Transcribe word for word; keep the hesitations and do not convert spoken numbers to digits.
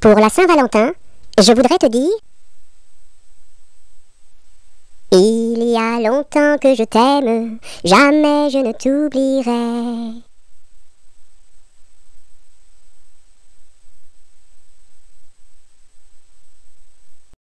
Pour la Saint-Valentin, je voudrais te dire: il y a longtemps que je t'aime, jamais je ne t'oublierai.